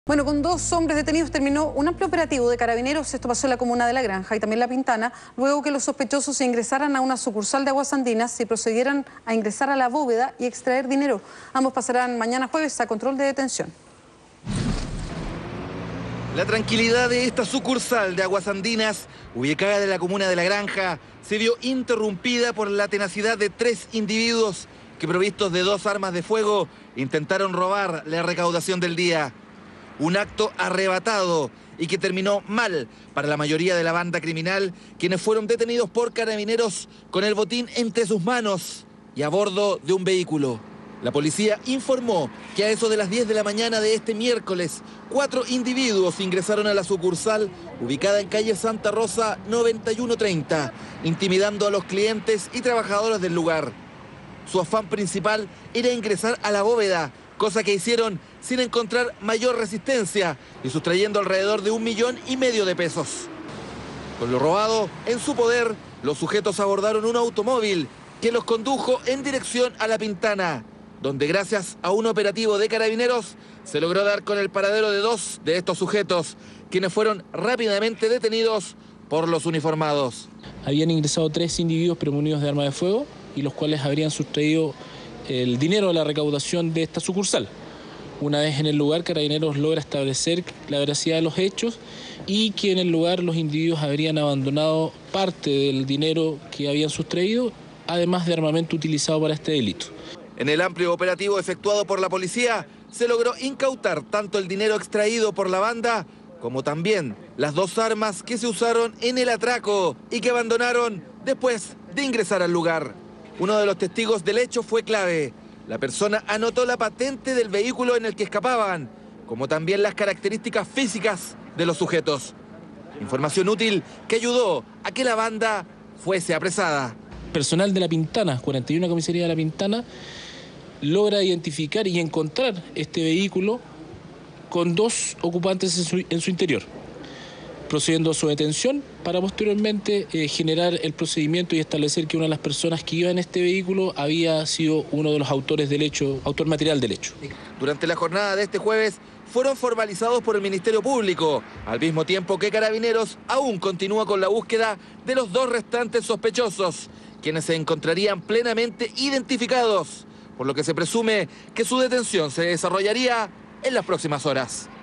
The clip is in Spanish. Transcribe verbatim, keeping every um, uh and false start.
Bueno, con dos hombres detenidos terminó un amplio operativo de carabineros. Esto pasó en la comuna de La Granja y también La Pintana, luego que los sospechosos ingresaran a una sucursal de Aguas Andinas y procedieran a ingresar a la bóveda y extraer dinero. Ambos pasarán mañana jueves a control de detención. La tranquilidad de esta sucursal de Aguas Andinas, ubicada en la comuna de La Granja, se vio interrumpida por la tenacidad de tres individuos que, provistos de dos armas de fuego, intentaron robar la recaudación del día. Un acto arrebatado y que terminó mal para la mayoría de la banda criminal, quienes fueron detenidos por carabineros con el botín entre sus manos y a bordo de un vehículo. La policía informó que a eso de las diez de la mañana de este miércoles, cuatro individuos ingresaron a la sucursal ubicada en calle Santa Rosa noventa y uno treinta, intimidando a los clientes y trabajadores del lugar. Su afán principal era ingresar a la bóveda, cosa que hicieron sin encontrar mayor resistencia y sustrayendo alrededor de un millón y medio de pesos. Con lo robado en su poder, los sujetos abordaron un automóvil que los condujo en dirección a La Pintana, donde gracias a un operativo de carabineros se logró dar con el paradero de dos de estos sujetos, quienes fueron rápidamente detenidos por los uniformados. Habían ingresado tres individuos premunidos de arma de fuego y los cuales habrían sustraído el dinero de la recaudación de esta sucursal. Una vez en el lugar, Carabineros logra establecer la veracidad de los hechos y que en el lugar los individuos habrían abandonado parte del dinero que habían sustraído, además de armamento utilizado para este delito. En el amplio operativo efectuado por la policía, se logró incautar tanto el dinero extraído por la banda como también las dos armas que se usaron en el atraco y que abandonaron después de ingresar al lugar. Uno de los testigos del hecho fue clave. La persona anotó la patente del vehículo en el que escapaban, como también las características físicas de los sujetos. Información útil que ayudó a que la banda fuese apresada. Personal de La Pintana, cuarenta y una comisaría de La Pintana, logra identificar y encontrar este vehículo con dos ocupantes en su, en su interior, procediendo a su detención para posteriormente eh, generar el procedimiento y establecer que una de las personas que iba en este vehículo había sido uno de los autores del hecho, autor material del hecho. Durante la jornada de este jueves fueron formalizados por el Ministerio Público, al mismo tiempo que Carabineros aún continúa con la búsqueda de los dos restantes sospechosos, quienes se encontrarían plenamente identificados, por lo que se presume que su detención se desarrollaría en las próximas horas.